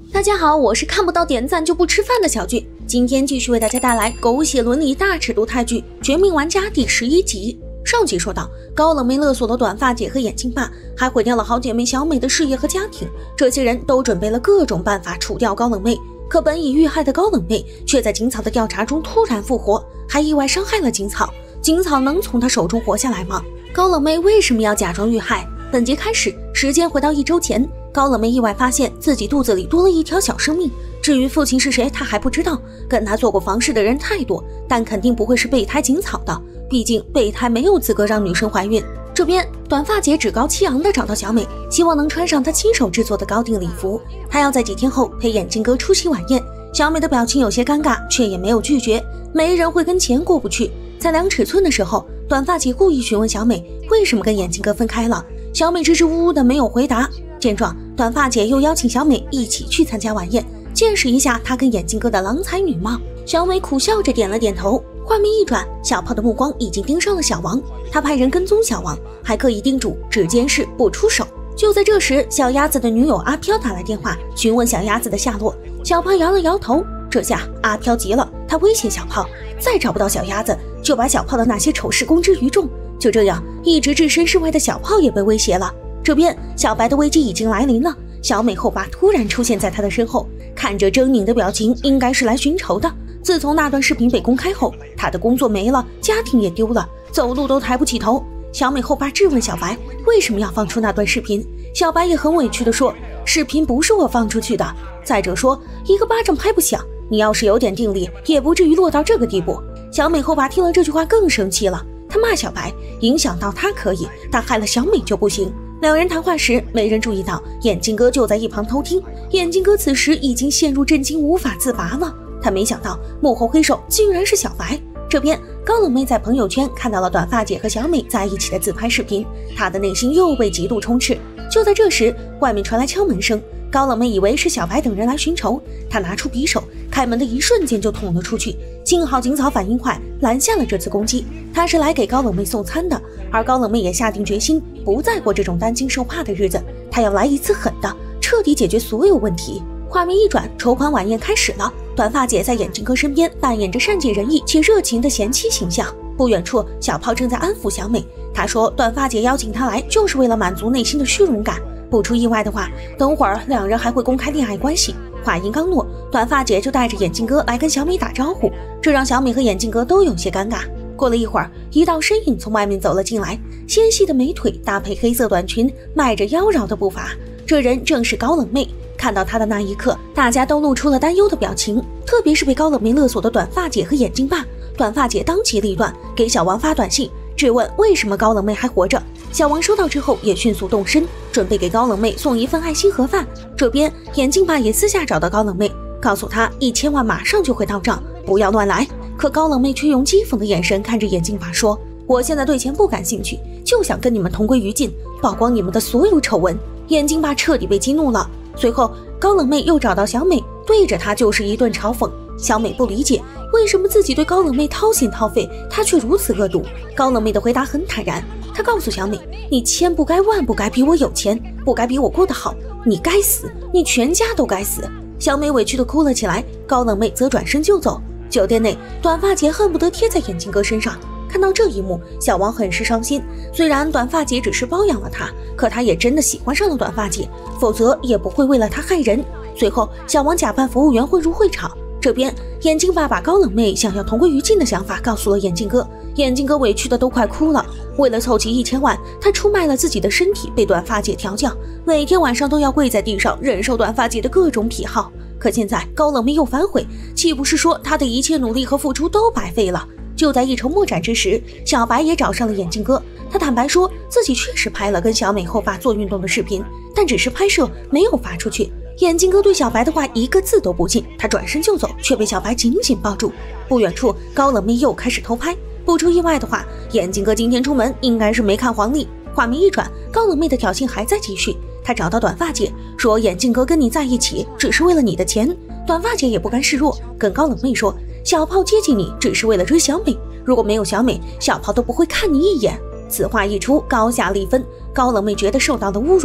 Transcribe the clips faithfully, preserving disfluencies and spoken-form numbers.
大家好，我是看不到点赞就不吃饭的小俊，今天继续为大家带来狗血伦理大尺度泰剧《绝命玩家》第十一集。上集说到，高冷妹勒索了短发姐和眼镜爸，还毁掉了好姐妹小美的事业和家庭。这些人都准备了各种办法除掉高冷妹，可本已遇害的高冷妹却在警草的调查中突然复活，还意外伤害了警草。警草能从她手中活下来吗？高冷妹为什么要假装遇害？本集开始，时间回到一周前，高冷妹意外发现自己肚子里多了一条小生命。至于父亲是谁，她还不知道。跟她做过房事的人太多，但肯定不会是备胎警草的，毕竟备胎没有资格让女生怀孕。这边短发姐趾高气扬地找到小美，希望能穿上她亲手制作的高定礼服。她要在几天后陪眼镜哥出席晚宴。小美的表情有些尴尬，却也没有拒绝。没人会跟钱过不去。在量尺寸的时候，短发姐故意询问小美为什么跟眼镜哥分开了。小美支支吾吾的没有回答。见状，短发姐又邀请小美一起去参加晚宴，见识一下她跟眼镜哥的郎才女貌。小美苦笑着点了点头。画面一转，小炮的目光已经盯上了小王，他派人跟踪小王，还刻意叮嘱只监视不出手。就在这时，小鸭子的女友阿飘打来电话询问小鸭子的下落。小炮摇了摇头。这下阿飘急了，他威胁小炮，再找不到小鸭子就把小炮的那些丑事公之于众。就这样，一直置身事外的小炮也被威胁了。这边小白的危机已经来临了，小美后爸突然出现在他的身后，看着狰狞的表情，应该是来寻仇的。自从那段视频被公开后，他的工作没了，家庭也丢了，走路都抬不起头。小美后爸质问小白为什么要放出那段视频，小白也很委屈地说，视频不是我放出去的，再者说一个巴掌拍不响，你要是有点定力也不至于落到这个地步。小美后爸听了这句话更生气了，他骂小白影响到他可以，但害了小美就不行。两人谈话时，没人注意到眼镜哥就在一旁偷听。眼镜哥此时已经陷入震惊，无法自拔了。他没想到幕后黑手竟然是小白。这边高冷妹在朋友圈看到了短发姐和小美在一起的自拍视频，她的内心又被嫉妒充斥。就在这时，外面传来敲门声，高冷妹以为是小白等人来寻仇，她拿出匕首，开门的一瞬间就捅了出去。幸好警草反应快，拦下了这次攻击。他是来给高冷妹送餐的，而高冷妹也下定决心不再过这种担惊受怕的日子，她要来一次狠的，彻底解决所有问题。画面一转，筹款晚宴开始了。短发姐在眼镜哥身边扮演着善解人意且热情的贤妻形象。不远处，小炮正在安抚小美，他说短发姐邀请他来就是为了满足内心的虚荣感，不出意外的话，等会儿两人还会公开恋爱关系。话音刚落，短发姐就带着眼镜哥来跟小美打招呼，这让小美和眼镜哥都有些尴尬。过了一会儿，一道身影从外面走了进来，纤细的美腿搭配黑色短裙，迈着妖娆的步伐，这人正是高冷妹。看到她的那一刻，大家都露出了担忧的表情，特别是被高冷妹勒索的短发姐和眼镜爸。短发姐当机立断，给小王发短信，质问为什么高冷妹还活着。小王收到之后也迅速动身，准备给高冷妹送一份爱心盒饭。这边眼镜爸也私下找到高冷妹，告诉她一千万马上就会到账，不要乱来。可高冷妹却用讥讽的眼神看着眼镜爸说，我现在对钱不感兴趣，就想跟你们同归于尽，曝光你们的所有丑闻。眼镜爸彻底被激怒了。随后高冷妹又找到小美，对着她就是一顿嘲讽。小美不理解为什么自己对高冷妹掏心掏肺，她却如此恶毒。高冷妹的回答很坦然，她告诉小美，你千不该万不该比我有钱，不该比我过得好，你该死，你全家都该死。小美委屈地哭了起来，高冷妹则转身就走。酒店内，短发姐恨不得贴在眼镜哥身上。看到这一幕，小王很是伤心。虽然短发姐只是包养了他，可他也真的喜欢上了短发姐，否则也不会为了他害人。随后，小王假扮服务员混入会场。这边，眼镜爸把高冷妹想要同归于尽的想法告诉了眼镜哥，眼镜哥委屈的都快哭了。为了凑齐一千万，他出卖了自己的身体，被短发姐调教，每天晚上都要跪在地上忍受短发姐的各种癖好。可现在高冷妹又反悔，岂不是说他的一切努力和付出都白费了？就在一筹莫展之时，小白也找上了眼镜哥。他坦白说自己确实拍了跟小美后爸做运动的视频，但只是拍摄，没有发出去。眼镜哥对小白的话一个字都不信，他转身就走，却被小白紧紧抱住。不远处，高冷妹又开始偷拍。不出意外的话，眼镜哥今天出门应该是没看黄历。画面一转，高冷妹的挑衅还在继续。他找到短发姐，说眼镜哥跟你在一起只是为了你的钱。短发姐也不甘示弱，跟高冷妹说，小炮接近你只是为了追小美，如果没有小美，小炮都不会看你一眼。此话一出，高下立分。高冷妹觉得受到了侮辱，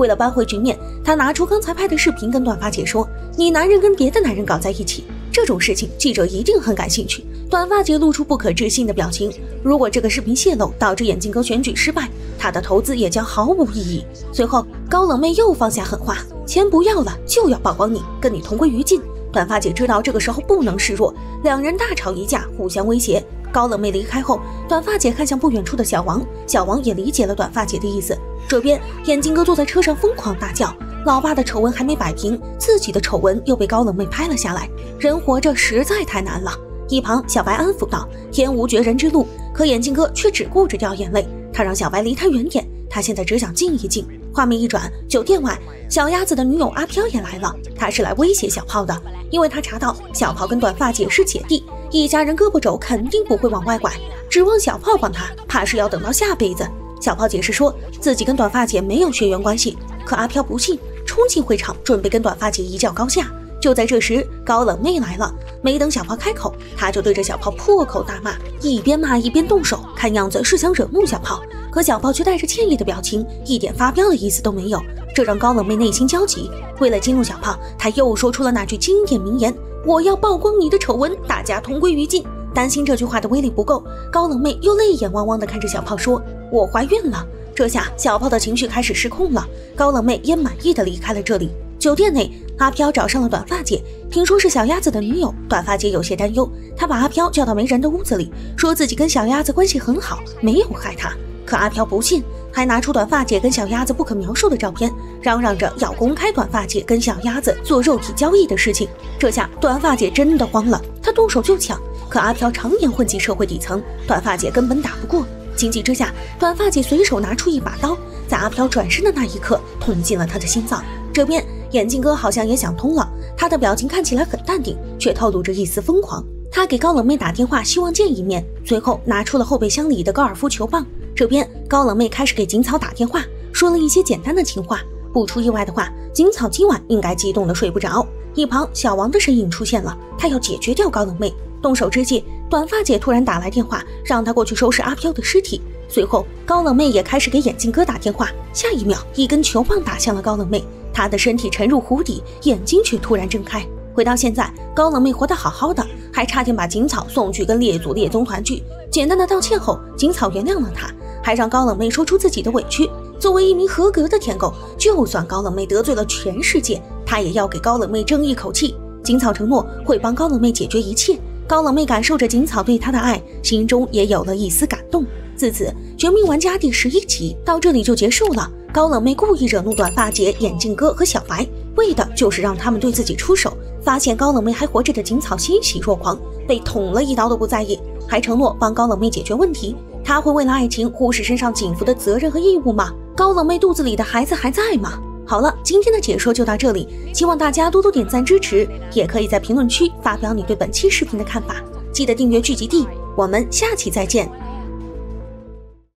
为了扳回局面，他拿出刚才拍的视频跟短发姐说：“你男人跟别的男人搞在一起，这种事情记者一定很感兴趣。”短发姐露出不可置信的表情。如果这个视频泄露，导致眼镜哥选举失败，他的投资也将毫无意义。随后，高冷妹又放下狠话：“钱不要了，就要曝光你，跟你同归于尽。”短发姐知道这个时候不能示弱，两人大吵一架，互相威胁。高冷妹离开后，短发姐看向不远处的小王，小王也理解了短发姐的意思。这边眼镜哥坐在车上疯狂大叫，老爸的丑闻还没摆平，自己的丑闻又被高冷妹拍了下来。人活着实在太难了。一旁小白安抚道：“天无绝人之路。”可眼镜哥却只顾着掉眼泪，他让小白离他远点，他现在只想静一静。画面一转，酒店外，小鸭子的女友阿飘也来了，他是来威胁小炮的，因为他查到小炮跟短发姐是姐弟，一家人胳膊肘肯定不会往外拐，指望小炮帮他，怕是要等到下辈子。小炮解释说自己跟短发姐没有血缘关系，可阿飘不信，冲进会场准备跟短发姐一较高下。就在这时，高冷妹来了，没等小炮开口，他就对着小炮破口大骂，一边骂一边动手，看样子是想惹怒小炮。可小炮却带着歉意的表情，一点发飙的意思都没有，这让高冷妹内心焦急。为了激怒小炮，他又说出了那句经典名言：“我要曝光你的丑闻，大家同归于尽。”担心这句话的威力不够，高冷妹又泪眼汪汪地看着小炮说：“我怀孕了。”这下小炮的情绪开始失控了，高冷妹也满意的离开了这里。酒店内，阿飘找上了短发姐，听说是小鸭子的女友，短发姐有些担忧，她把阿飘叫到没人的屋子里，说自己跟小鸭子关系很好，没有害她。可阿飘不信，还拿出短发姐跟小鸭子不可描述的照片，嚷嚷着要公开短发姐跟小鸭子做肉体交易的事情。这下短发姐真的慌了，她动手就抢，可阿飘常年混迹社会底层，短发姐根本打不过。情急之下，短发姐随手拿出一把刀，在阿飘转身的那一刻捅进了他的心脏。这边眼镜哥好像也想通了，他的表情看起来很淡定，却透露着一丝疯狂。他给高冷妹打电话，希望见一面，随后拿出了后备箱里的高尔夫球棒。这边高冷妹开始给锦草打电话，说了一些简单的情话。不出意外的话，锦草今晚应该激动的睡不着。一旁小王的身影出现了，他要解决掉高冷妹。动手之际，短发姐突然打来电话，让他过去收拾阿飘的尸体。随后高冷妹也开始给眼镜哥打电话，下一秒一根球棒打向了高冷妹，她的身体沉入湖底，眼睛却突然睁开。回到现在，高冷妹活得好好的，还差点把锦草送去跟列祖列宗团聚。简单的道歉后，锦草原谅了她，还让高冷妹说出自己的委屈。作为一名合格的舔狗，就算高冷妹得罪了全世界，她也要给高冷妹争一口气。锦草承诺会帮高冷妹解决一切。高冷妹感受着锦草对她的爱，心中也有了一丝感动。自此，《绝命玩家》第十一集到这里就结束了。高冷妹故意惹怒短发姐、眼镜哥和小白，为的就是让他们对自己出手。发现高冷妹还活着的锦草欣喜若狂，被捅了一刀都不在意，还承诺帮高冷妹解决问题。他会为了爱情忽视身上警服的责任和义务吗？高冷妹肚子里的孩子还在吗？好了，今天的解说就到这里，希望大家多多点赞支持，也可以在评论区发表你对本期视频的看法。记得订阅剧集地，我们下期再见。